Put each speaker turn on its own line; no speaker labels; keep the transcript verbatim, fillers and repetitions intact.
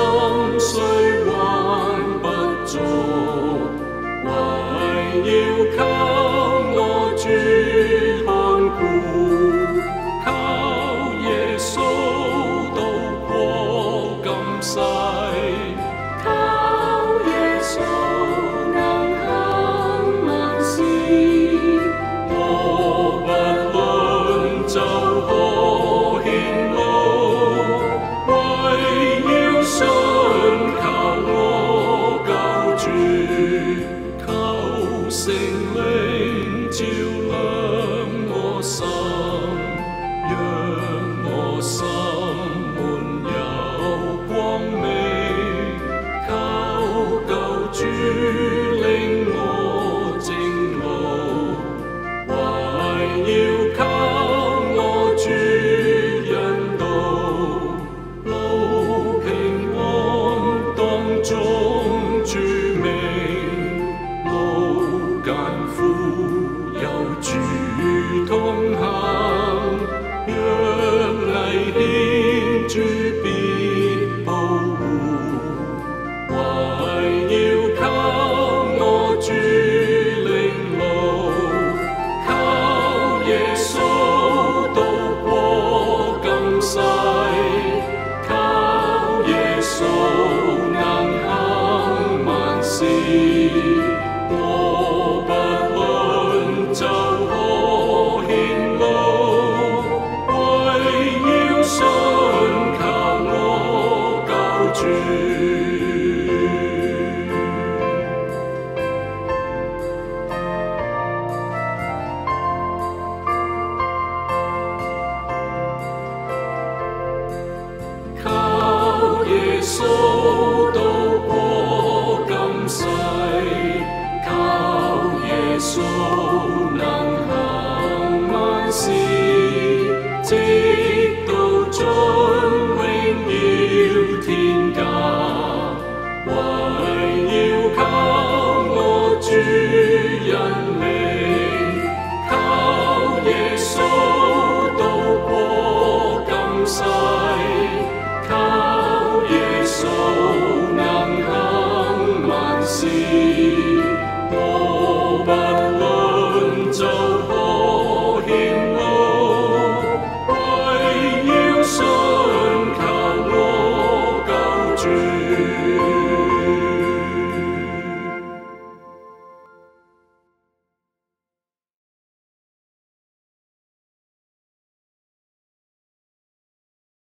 雖還不足，為要給我主看顧，靠耶穌渡過今世，靠耶穌能行萬事，我不論就可獻路，為要信靠我救主，求聖靈照亮我心，讓我心滿有光明，求救主領我正路，為要給我主引導，路平安當中主名，路艱苦有主同行，若危險主必保護，為要給我主領路，靠耶穌渡過今世，靠耶穌能行萬事，我不論就可獻路，為要信靠我救主。